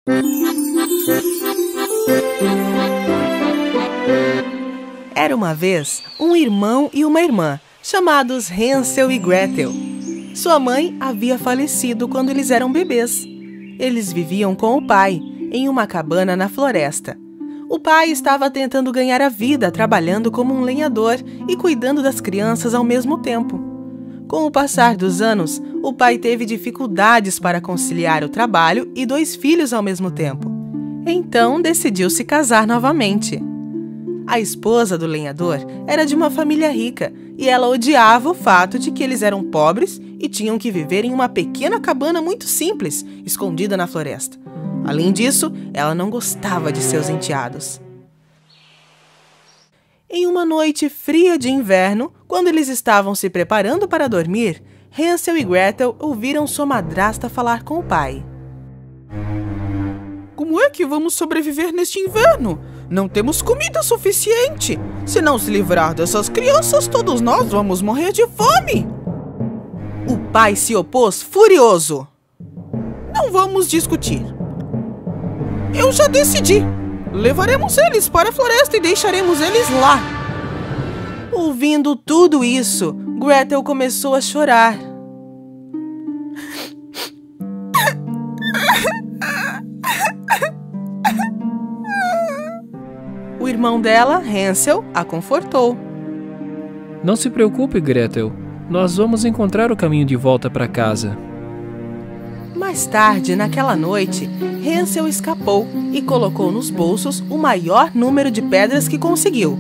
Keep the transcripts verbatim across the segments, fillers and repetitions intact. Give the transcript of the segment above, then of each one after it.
Era uma vez um irmão e uma irmã, chamados Hansel e Gretel. Sua mãe havia falecido quando eles eram bebês. Eles viviam com o pai, em uma cabana na floresta. O pai estava tentando ganhar a vida trabalhando como um lenhador e cuidando das crianças ao mesmo tempo. Com o passar dos anos, o pai teve dificuldades para conciliar o trabalho e dois filhos ao mesmo tempo. Então decidiu se casar novamente. A esposa do lenhador era de uma família rica e ela odiava o fato de que eles eram pobres e tinham que viver em uma pequena cabana muito simples, escondida na floresta. Além disso, ela não gostava de seus enteados. Em uma noite fria de inverno, quando eles estavam se preparando para dormir, Hansel e Gretel ouviram sua madrasta falar com o pai. Como é que vamos sobreviver neste inverno? Não temos comida suficiente. Se não se livrar dessas crianças, todos nós vamos morrer de fome. O pai se opôs furioso. Não vamos discutir. Eu já decidi. Levaremos eles para a floresta e deixaremos eles lá. Ouvindo tudo isso, Gretel começou a chorar. O irmão dela, Hansel, a confortou. Não se preocupe, Gretel. Nós vamos encontrar o caminho de volta para casa. Mais tarde, naquela noite, Hansel escapou e colocou nos bolsos o maior número de pedras que conseguiu.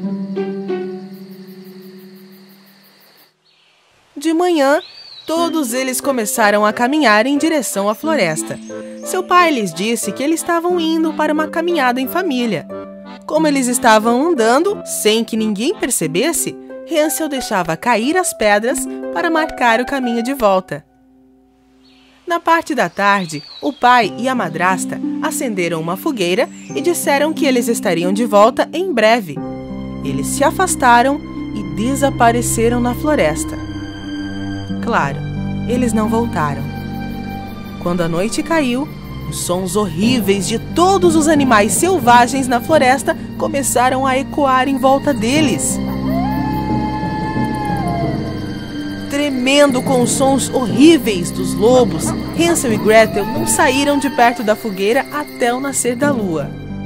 De manhã, todos eles começaram a caminhar em direção à floresta. Seu pai lhes disse que eles estavam indo para uma caminhada em família. Como eles estavam andando, sem que ninguém percebesse, Hansel deixava cair as pedras para marcar o caminho de volta. Na parte da tarde, o pai e a madrasta acenderam uma fogueira e disseram que eles estariam de volta em breve. Eles se afastaram e desapareceram na floresta. Claro, eles não voltaram. Quando a noite caiu, os sons horríveis de todos os animais selvagens na floresta começaram a ecoar em volta deles. Tremendo com os sons horríveis dos lobos, Hansel e Gretel não saíram de perto da fogueira até o nascer da lua.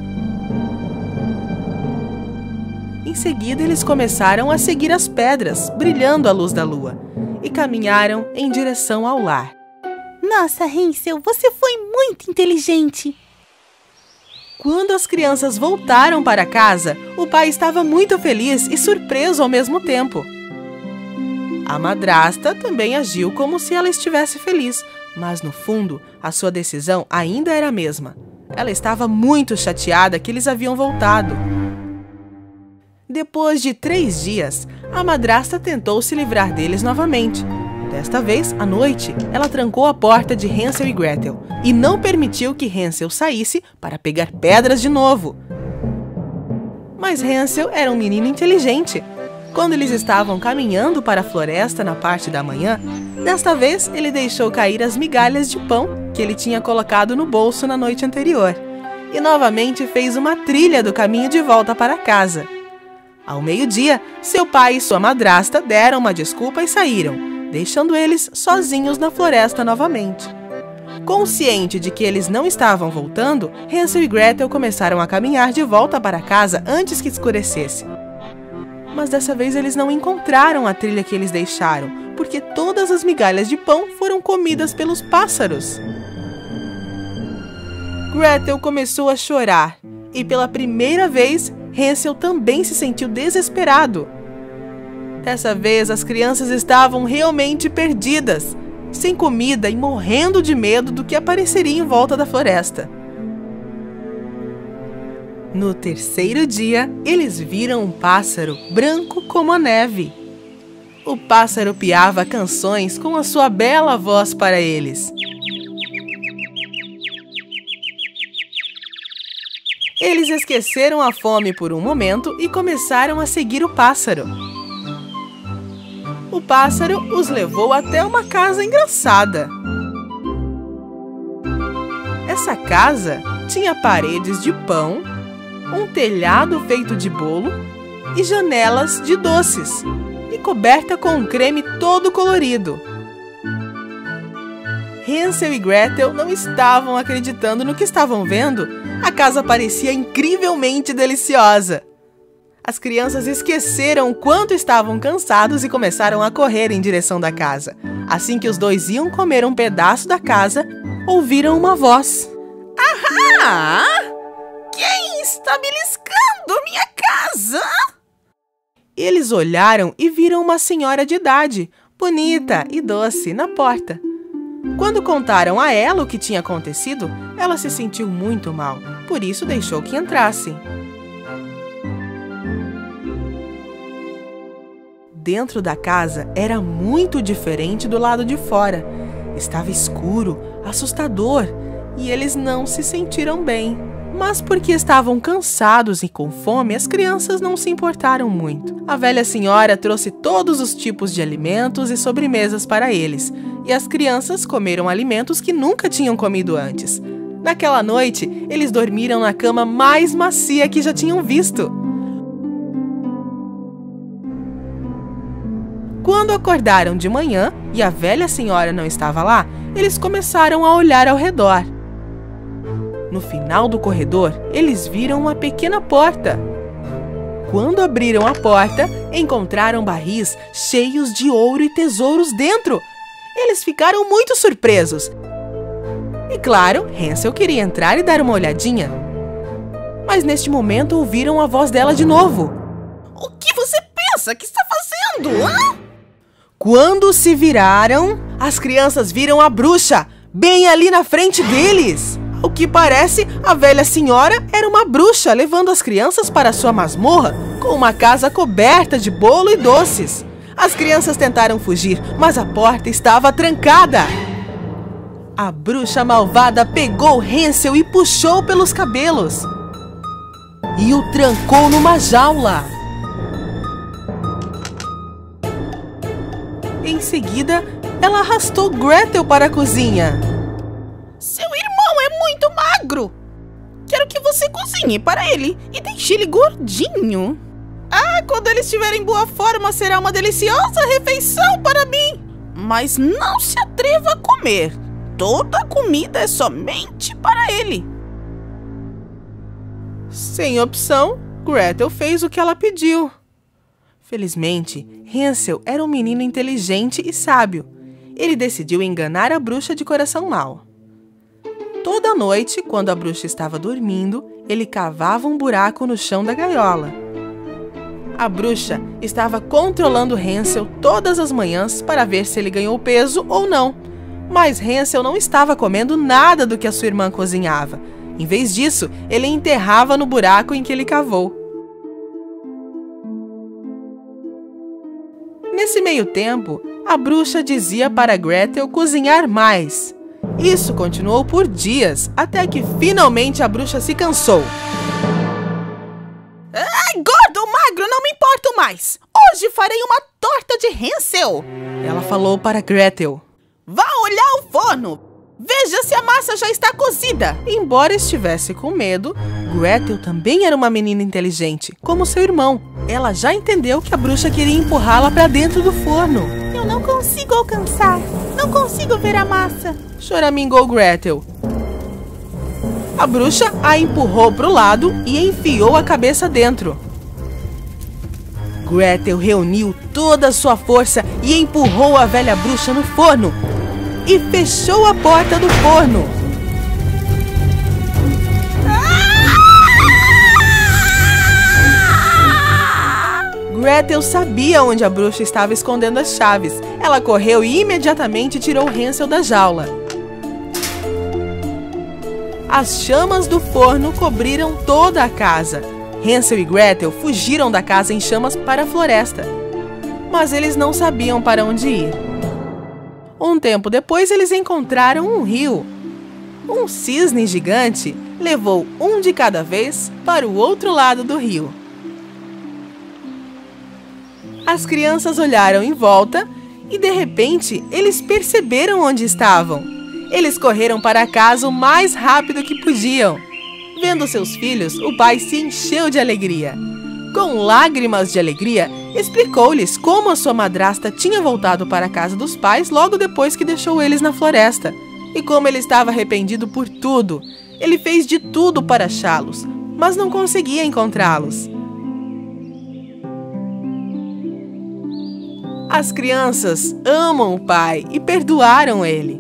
Em seguida, eles começaram a seguir as pedras, brilhando à luz da lua, e caminharam em direção ao lar. Nossa, Hansel, você foi muito inteligente! Quando as crianças voltaram para casa, o pai estava muito feliz e surpreso ao mesmo tempo. A madrasta também agiu como se ela estivesse feliz, mas no fundo, a sua decisão ainda era a mesma. Ela estava muito chateada que eles haviam voltado. Depois de três dias, a madrasta tentou se livrar deles novamente. Desta vez, à noite, ela trancou a porta de Hansel e Gretel e não permitiu que Hansel saísse para pegar pedras de novo. Mas Hansel era um menino inteligente. Quando eles estavam caminhando para a floresta na parte da manhã, desta vez ele deixou cair as migalhas de pão que ele tinha colocado no bolso na noite anterior e novamente fez uma trilha do caminho de volta para casa. Ao meio-dia, seu pai e sua madrasta deram uma desculpa e saíram, deixando eles sozinhos na floresta novamente. Consciente de que eles não estavam voltando, Hansel e Gretel começaram a caminhar de volta para casa antes que escurecesse. Mas dessa vez eles não encontraram a trilha que eles deixaram, porque todas as migalhas de pão foram comidas pelos pássaros. Gretel começou a chorar, e pela primeira vez, Hansel também se sentiu desesperado. Dessa vez, as crianças estavam realmente perdidas, sem comida e morrendo de medo do que apareceria em volta da floresta. No terceiro dia, eles viram um pássaro branco como a neve. O pássaro piava canções com a sua bela voz para eles. Eles esqueceram a fome por um momento e começaram a seguir o pássaro. O pássaro os levou até uma casa engraçada. Essa casa tinha paredes de pão, um telhado feito de bolo e janelas de doces, e coberta com um creme todo colorido. Hansel e Gretel não estavam acreditando no que estavam vendo. A casa parecia incrivelmente deliciosa. As crianças esqueceram o quanto estavam cansados e começaram a correr em direção da casa. Assim que os dois iam comer um pedaço da casa, ouviram uma voz. Ahá! Quem está beliscando minha casa? Eles olharam e viram uma senhora de idade, bonita e doce, na porta. Quando contaram a ela o que tinha acontecido, ela se sentiu muito mal, por isso deixou que entrassem. Dentro da casa era muito diferente do lado de fora. Estava escuro, assustador, e eles não se sentiram bem. Mas porque estavam cansados e com fome, as crianças não se importaram muito. A velha senhora trouxe todos os tipos de alimentos e sobremesas para eles, e as crianças comeram alimentos que nunca tinham comido antes. Naquela noite, eles dormiram na cama mais macia que já tinham visto. Quando acordaram de manhã e a velha senhora não estava lá, eles começaram a olhar ao redor. No final do corredor, eles viram uma pequena porta. Quando abriram a porta, encontraram barris cheios de ouro e tesouros dentro. Eles ficaram muito surpresos. E claro, Hansel queria entrar e dar uma olhadinha. Mas neste momento ouviram a voz dela de novo. O que você pensa que está fazendo, hã? Quando se viraram, as crianças viram a bruxa, bem ali na frente deles. Ao que parece, a velha senhora era uma bruxa levando as crianças para sua masmorra, com uma casa coberta de bolo e doces. As crianças tentaram fugir, mas a porta estava trancada. A bruxa malvada pegou Hansel e puxou pelos cabelos e o trancou numa jaula. Em seguida, ela arrastou Gretel para a cozinha. Seu irmão é muito magro. Quero que você cozinhe para ele e deixe ele gordinho. Ah, quando ele estiver em boa forma, será uma deliciosa refeição para mim. Mas não se atreva a comer. Toda a comida é somente para ele. Sem opção, Gretel fez o que ela pediu. Felizmente, Hansel era um menino inteligente e sábio. Ele decidiu enganar a bruxa de coração mau. Toda noite, quando a bruxa estava dormindo, ele cavava um buraco no chão da gaiola. A bruxa estava controlando Hansel todas as manhãs para ver se ele ganhou peso ou não. Mas Hansel não estava comendo nada do que a sua irmã cozinhava. Em vez disso, ele enterrava no buraco em que ele cavou. Nesse meio tempo, a bruxa dizia para Gretel cozinhar mais. Isso continuou por dias, até que finalmente a bruxa se cansou. Ai, gordo ou magro, não me importo mais. Hoje farei uma torta de Hansel. Ela falou para Gretel. Vá olhar o forno. Veja se a massa já está cozida. Embora estivesse com medo, Gretel também era uma menina inteligente, como seu irmão. Ela já entendeu que a bruxa queria empurrá-la para dentro do forno. Eu não consigo alcançar. Não consigo ver a massa. Choramingou Gretel. A bruxa a empurrou para o lado e enfiou a cabeça dentro. Gretel reuniu toda a sua força e empurrou a velha bruxa no forno e fechou a porta do forno. Gretel sabia onde a bruxa estava escondendo as chaves. Ela correu e imediatamente tirou Hansel da jaula. As chamas do forno cobriram toda a casa. Hansel e Gretel fugiram da casa em chamas para a floresta. Mas eles não sabiam para onde ir. Um tempo depois, eles encontraram um rio. Um cisne gigante levou um de cada vez para o outro lado do rio. As crianças olharam em volta e, de repente, eles perceberam onde estavam. Eles correram para casa o mais rápido que podiam. Vendo seus filhos, o pai se encheu de alegria. Com lágrimas de alegria, explicou-lhes como a sua madrasta tinha voltado para a casa dos pais logo depois que deixou eles na floresta, e como ele estava arrependido por tudo. Ele fez de tudo para achá-los, mas não conseguia encontrá-los. As crianças amam o pai e perdoaram ele.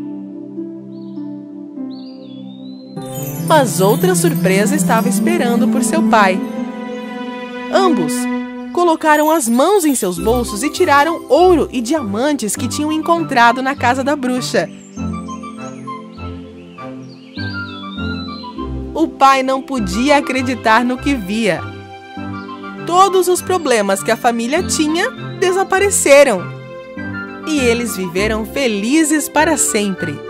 Mas outra surpresa estava esperando por seu pai. Ambos colocaram as mãos em seus bolsos e tiraram ouro e diamantes que tinham encontrado na casa da bruxa. O pai não podia acreditar no que via. Todos os problemas que a família tinha desapareceram. E eles viveram felizes para sempre.